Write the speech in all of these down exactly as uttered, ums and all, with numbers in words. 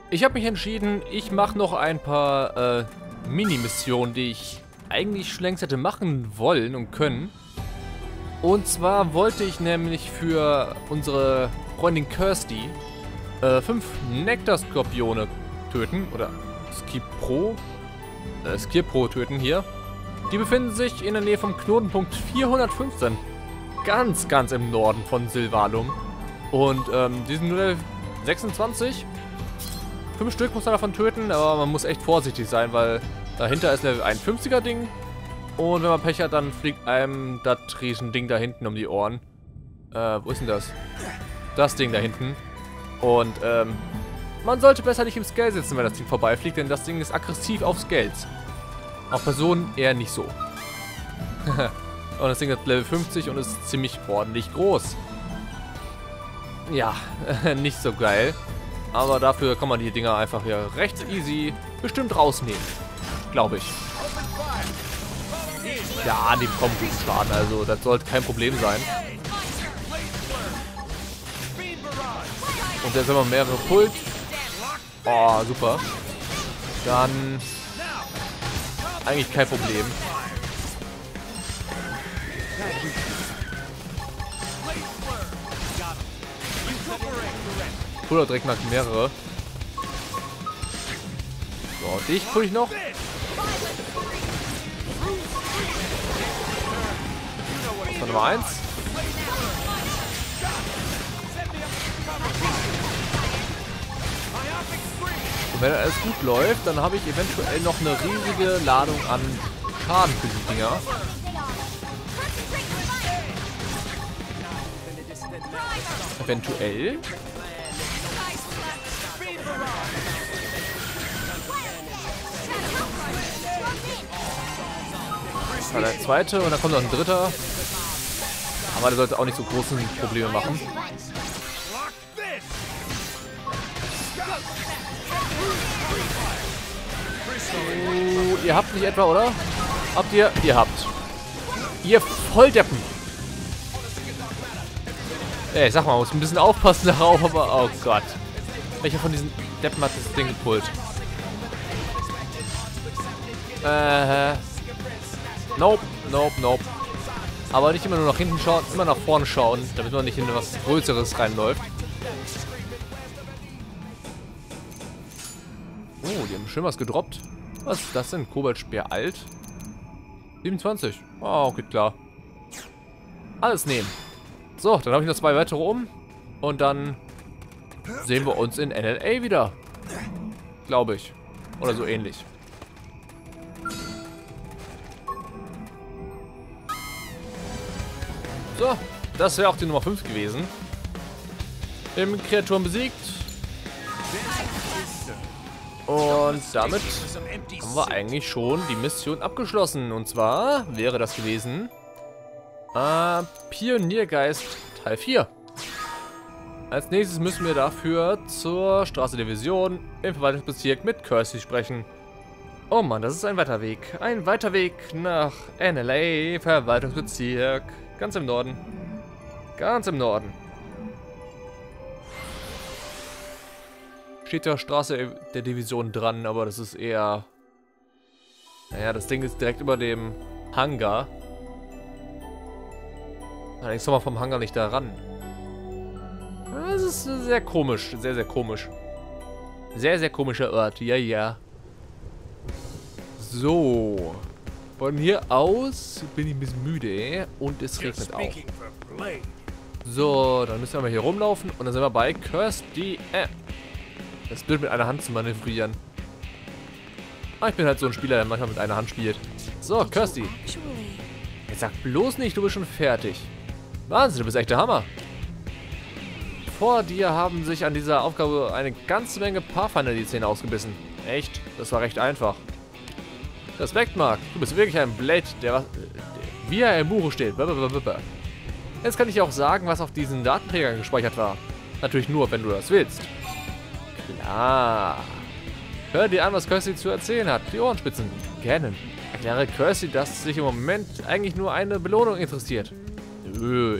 Ich habe mich entschieden, ich mache noch ein paar äh, Mini-Missionen, die ich eigentlich schon längst hätte machen wollen und können. Und zwar wollte ich nämlich für unsere Freundin Kirsty äh, fünf Nektar-Skorpione töten. Oder Skipro. Äh, Skipro töten hier. Die befinden sich in der Nähe vom Knotenpunkt vierhundertfünfzehn. Ganz, ganz im Norden von Sylvalum. Und ähm, die sind nur Level sechsundzwanzig. Fünf Stück muss man davon töten, aber man muss echt vorsichtig sein, weil dahinter ist Level einundfünfziger Ding. Und wenn man Pech hat, dann fliegt einem das Riesen-Ding da hinten um die Ohren. Äh, wo ist denn das? Das Ding da hinten. Und, ähm, man sollte besser nicht im Scale sitzen, wenn das Ding vorbeifliegt, denn das Ding ist aggressiv auf Scales. Auf Personen eher nicht so. Und das Ding hat Level fünfzig und ist ziemlich ordentlich groß. Ja, nicht so geil. Aber dafür kann man die Dinger einfach hier recht easy bestimmt rausnehmen. Glaube ich. Ja, die bekommen guten Schaden, also das sollte kein Problem sein. Und jetzt haben wir mehrere Pult. Oh, super. Dann eigentlich kein Problem. Puller direkt nach mehrere. So, dich pull ich noch. Das war Nummer eins. Und wenn alles gut läuft, dann habe ich eventuell noch eine riesige Ladung an Schaden für die Dinger. Eventuell. Das war der zweite und dann kommt noch ein dritter. Aber der sollte auch nicht so große Probleme machen. Oh, ihr habt nicht etwa, oder? Habt ihr? Ihr habt. Ihr Volldeppen. Ey, sag mal, man muss ein bisschen aufpassen darauf, aber oh Gott. Welcher von diesen Deppen hat das Ding gepullt? Äh. Nope, nope, nope. Aber nicht immer nur nach hinten schauen, immer nach vorne schauen, damit man nicht in was Größeres reinläuft. Oh, die haben schön was gedroppt. Was ist das denn? Kobaltspeer alt? siebenundzwanzig. Oh, geht klar. Alles nehmen. So, dann habe ich noch zwei weitere um. Und dann sehen wir uns in N L A wieder. Glaube ich. Oder so ähnlich. So, das wäre auch die Nummer fünf gewesen. Im Kreaturen besiegt. Und damit haben wir eigentlich schon die Mission abgeschlossen. Und zwar wäre das gewesen äh, Pioniergeist Teil vier. Als nächstes müssen wir dafür zur Straße der Vision im Verwaltungsbezirk mit Kirsty sprechen. Oh Mann, das ist ein weiter Weg. Ein weiter Weg nach N L A, Verwaltungsbezirk. Ganz im Norden. Ganz im Norden. Steht ja Straße der Division dran, aber das ist eher... Naja, das Ding ist direkt über dem Hangar. Allerdings kommen wir vom Hangar nicht da ran. Das ist sehr komisch. Sehr, sehr komisch. Sehr, sehr komischer Ort. Ja, ja. So. Von hier aus bin ich ein bisschen müde und es regnet auch. So, dann müssen wir mal hier rumlaufen und dann sind wir bei Kirsty. Äh. Das ist blöd mit einer Hand zu manövrieren. Ah, ich bin halt so ein Spieler, der manchmal mit einer Hand spielt. So, Kirsty. Jetzt sag bloß nicht, du bist schon fertig. Wahnsinn, du bist echt der Hammer. Vor dir haben sich an dieser Aufgabe eine ganze Menge Pathfinder die Zähne ausgebissen. Echt? Das war recht einfach. Respekt, Mark. Du bist wirklich ein Blade, der, der wie er im Buche steht. Jetzt kann ich auch sagen, was auf diesen Datenträgern gespeichert war. Natürlich nur, wenn du das willst. Klar. Hör dir an, was Kirsty zu erzählen hat. Die Ohrenspitzen. Gerne. Erkläre Kirsty, dass sich im Moment eigentlich nur eine Belohnung interessiert. Nö,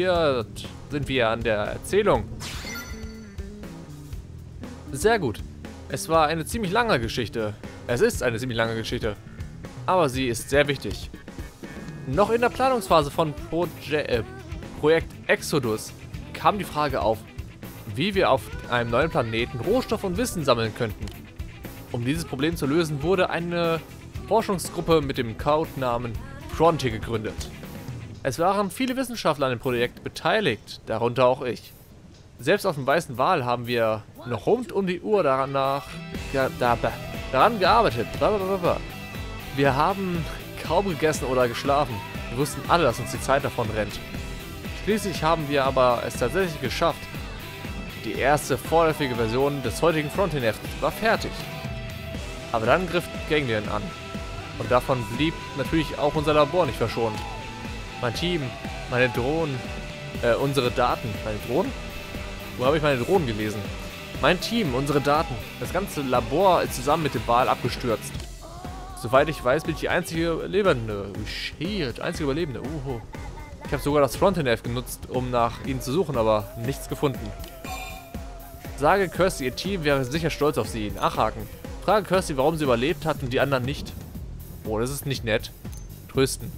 interessiert sind wir an der Erzählung. Sehr gut. Es war eine ziemlich lange Geschichte. Es ist eine ziemlich lange Geschichte. Aber sie ist sehr wichtig. Noch in der Planungsphase von Proje äh, Projekt Exodus kam die Frage auf, wie wir auf einem neuen Planeten Rohstoff und Wissen sammeln könnten. Um dieses Problem zu lösen, wurde eine Forschungsgruppe mit dem Codenamen Frontier gegründet. Es waren viele Wissenschaftler an dem Projekt beteiligt, darunter auch ich. Selbst auf dem Weißen Wal haben wir noch rund um die Uhr danach, ja, da, daran gearbeitet. Wir haben kaum gegessen oder geschlafen. Wir wussten alle, dass uns die Zeit davon rennt. Schließlich haben wir aber es tatsächlich geschafft. Die erste vorläufige Version des heutigen Frontier-Hefts war fertig. Aber dann griff Ganglion an. Und davon blieb natürlich auch unser Labor nicht verschont. Mein Team, meine Drohnen, äh, unsere Daten. Meine Drohnen? Wo habe ich meine Drohnen gelesen? Mein Team, unsere Daten. Das ganze Labor ist zusammen mit dem Wal abgestürzt. Soweit ich weiß, bin ich die einzige Überlebende. Shit, einzige Überlebende. Uhu. Ich habe sogar das Frontier-Heft genutzt, um nach ihnen zu suchen, aber nichts gefunden. Sage Kirsty, ihr Team wäre sicher stolz auf sie. Nachhaken. Frage Kirsty, warum sie überlebt hat und die anderen nicht. Oh, das ist nicht nett. Trösten.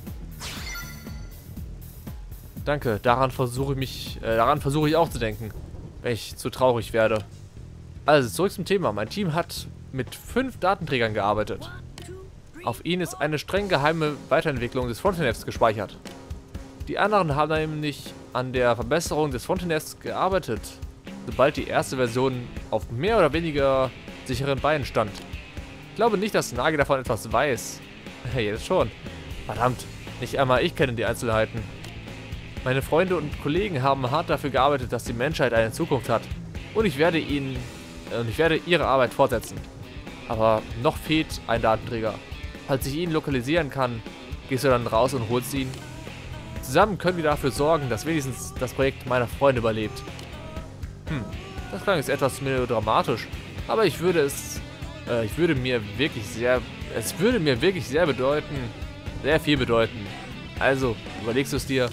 Danke, daran versuche ich mich, äh, daran versuche ich auch zu denken, wenn ich zu traurig werde. Also, zurück zum Thema. Mein Team hat mit fünf Datenträgern gearbeitet. Auf ihnen ist eine streng geheime Weiterentwicklung des Frontier-Hefts gespeichert. Die anderen haben nämlich an der Verbesserung des Frontier-Hefts gearbeitet, sobald die erste Version auf mehr oder weniger sicheren Beinen stand. Ich glaube nicht, dass Nagi davon etwas weiß. Jetzt schon. Verdammt, nicht einmal ich kenne die Einzelheiten. Meine Freunde und Kollegen haben hart dafür gearbeitet, dass die Menschheit eine Zukunft hat. Und ich werde ihnen, äh, und ich werde ihre Arbeit fortsetzen. Aber noch fehlt ein Datenträger. Falls ich ihn lokalisieren kann, gehst du dann raus und holst ihn. Zusammen können wir dafür sorgen, dass wenigstens das Projekt meiner Freunde überlebt. Hm, das klang jetzt etwas melodramatisch, aber ich würde es, äh, ich würde mir wirklich sehr, es würde mir wirklich sehr bedeuten, sehr viel bedeuten. Also, überlegst du es dir?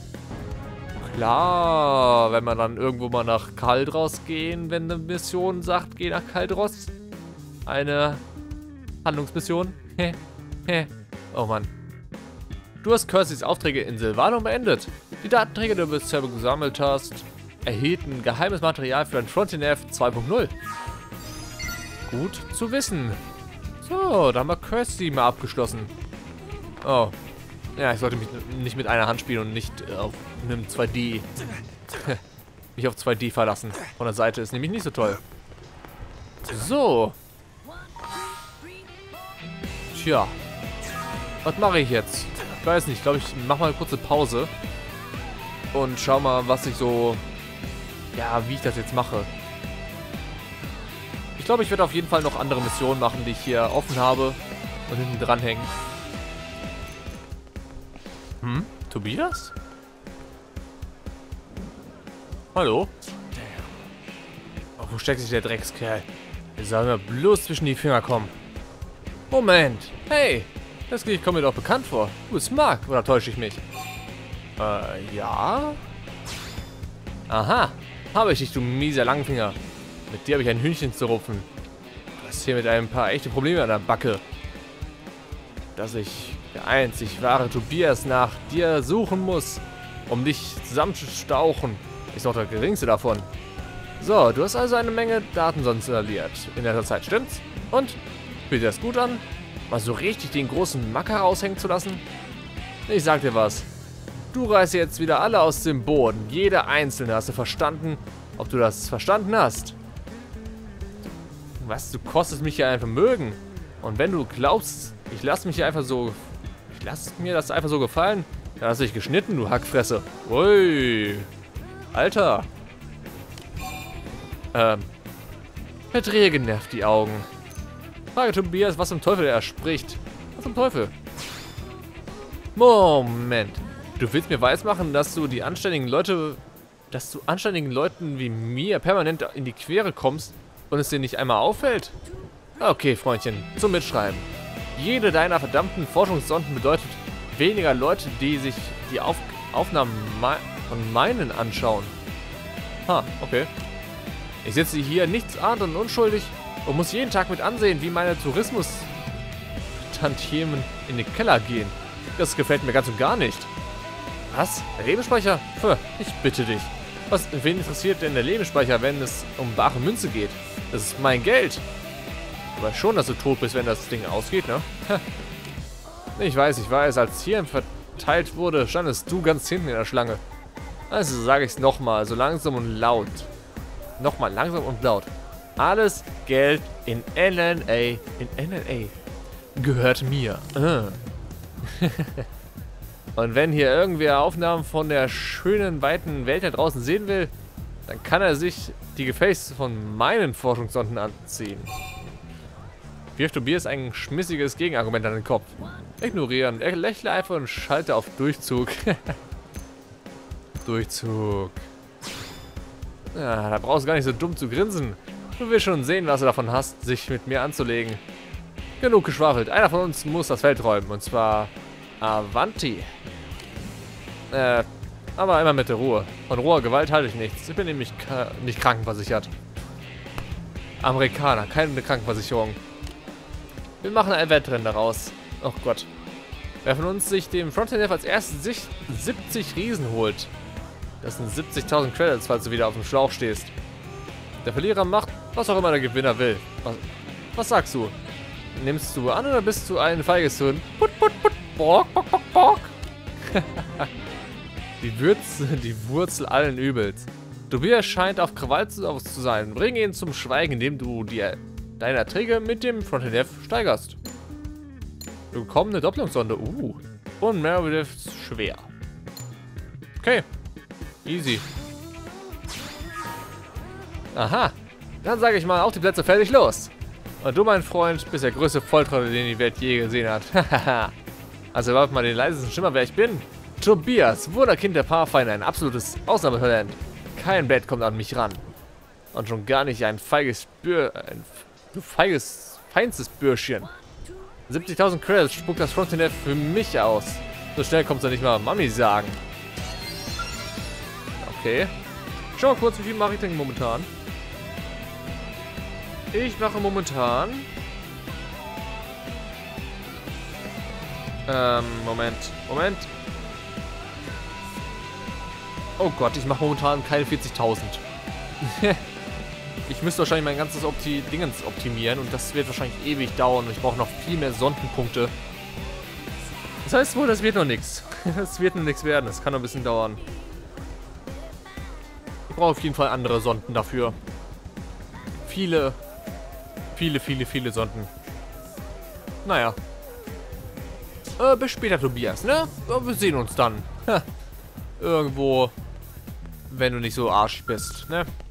Klar, wenn man dann irgendwo mal nach Kaldros gehen, wenn eine Mission sagt, geh nach Kaldros. Eine Handlungsmission. Hä? Hä? Oh Mann. Du hast Kirstys Aufträge in Sylvanum beendet. Die Datenträger, die du bisher gesammelt hast, erhielten geheimes Material für ein Frontier-Heft zwei punkt null. Gut zu wissen. So, da haben wir Kirsty mal abgeschlossen. Oh. Ja, ich sollte mich nicht mit einer Hand spielen und nicht auf einem zwei D. Mich auf zwei D verlassen. Von der Seite ist nämlich nicht so toll. So. Tja. Was mache ich jetzt? Ich weiß nicht, ich glaube, ich mache mal eine kurze Pause. Und schau mal, was ich so... Ja, wie ich das jetzt mache. Ich glaube, ich werde auf jeden Fall noch andere Missionen machen, die ich hier offen habe. Und hinten dranhängen. Hm? Tobias? Hallo? Oh, wo steckt sich der Dreckskerl? Der soll mir bloß zwischen die Finger kommen. Moment. Hey. Das Gesicht kommt mir doch bekannt vor. Du bist Mark, oder täusche ich mich? Äh, ja? Aha. Habe ich dich, du mieser Langfinger. Mit dir habe ich ein Hühnchen zu rupfen. Du hast hier mit ein paar echte Probleme an der Backe. Dass ich der einzig wahre Tobias nach dir suchen muss, um dich zusammenzustauchen, ist noch der geringste davon. So, du hast also eine Menge Daten sonst installiert. In der Zeit, stimmt's? Und? Fühlt dir das gut an? Mal so richtig den großen Macker raushängen zu lassen? Ich sag dir was. Du reißt jetzt wieder alle aus dem Boden. Jeder Einzelne. Hast du verstanden? Ob du das verstanden hast? Was? Du kostest mich hier ein Vermögen. Und wenn du glaubst, ich lasse mich hier einfach so... Ich lasse mir das einfach so gefallen, dann hast du dich geschnitten, du Hackfresse. Ui. Alter. Ähm. Verdrehe genervt die Augen. Frage Tobias, was zum Teufel er spricht. Was zum Teufel? Moment. Du willst mir weismachen, dass du die anständigen Leute, dass du anständigen Leuten wie mir permanent in die Quere kommst und es dir nicht einmal auffällt? Okay, Freundchen, zum Mitschreiben. Jede deiner verdammten Forschungssonden bedeutet weniger Leute, die sich die Auf Aufnahmen von meinen anschauen. Ha, okay. Ich sitze hier nichts ahnt und unschuldig und muss jeden Tag mit ansehen, wie meine Tourismus-Tantiemen in den Keller gehen. Das gefällt mir ganz und gar nicht. Was? Der Lebensspeicher? Puh, ich bitte dich. Was, wen interessiert denn der Lebensspeicher, wenn es um bare Münze geht? Das ist mein Geld. Du weißt schon, dass du tot bist, wenn das Ding ausgeht, ne? Ich weiß, ich weiß. Als hier verteilt wurde, standest du ganz hinten in der Schlange. Also sage ich es nochmal, so langsam und laut. Nochmal langsam und laut. Alles Geld in L N A, in N L A, gehört mir. Ah. Und wenn hier irgendwer Aufnahmen von der schönen, weiten Welt da draußen sehen will, dann kann er sich die Gefäße von meinen Forschungssonden anziehen. Wirft Tobias ein schmissiges Gegenargument an den Kopf. Ignorieren. Er lächle einfach und schalte auf Durchzug. Durchzug. Ja, da brauchst du gar nicht so dumm zu grinsen. Du willst schon sehen, was du davon hast, sich mit mir anzulegen. Genug geschwafelt. Einer von uns muss das Feld räumen. Und zwar Avanti. Äh, aber immer mit der Ruhe. Von roher Gewalt halte ich nichts. Ich bin nämlich nicht krankenversichert. Amerikaner, keine Krankenversicherung. Wir machen ein Wettrennen daraus. Oh Gott. Wer von uns sich dem Frontier als erstes siebzig Riesen holt. Das sind siebzigtausend Credits, falls du wieder auf dem Schlauch stehst. Der Verlierer macht, was auch immer der Gewinner will. Was, was sagst du? Nimmst du an oder bist du ein feiges Huhn? Put, put, put, bork, bork, bork, bork. Die Würze, die Wurzel allen Übels. Tobias scheint auf Krawall zu sein. Bring ihn zum Schweigen, indem du die, deine Erträge mit dem Frontier steigerst. Wir bekommen eine Doppelungssonde. Uh. Und Merediths schwer. Okay. Easy. Aha. Dann sage ich mal, auf die Plätze, fertig, los. Und du, mein Freund, bist der größte Volltrottel, den die Welt je gesehen hat. Also überhaupt mal den leisesten Schimmer, wer ich bin. Tobias, Wunderkind der Pathfinder, ein absolutes Ausnahmetalent. Kein Bett kommt an mich ran. Und schon gar nicht ein feiges Bür... ein feiges, feinstes Bürschchen. siebzigtausend Credits spuckt das Frontier für mich aus. So schnell kommst du nicht mal Mami sagen. Okay. Schau mal kurz, wie viel mache ich denn momentan? Ich mache momentan... Ähm, Moment. Moment. Oh Gott, ich mache momentan keine vierzigtausend. Ich müsste wahrscheinlich mein ganzes Opti Dingens optimieren und das wird wahrscheinlich ewig dauern und ich brauche noch viel mehr Sondenpunkte. Das heißt wohl, das wird noch nichts. Das wird noch nichts werden, das kann noch ein bisschen dauern. Ich brauche auf jeden Fall andere Sonden dafür. Viele, viele, viele, viele Sonden. Naja. Äh, bis später, Tobias, ne? Wir sehen uns dann. Irgendwo, wenn du nicht so arsch bist, ne?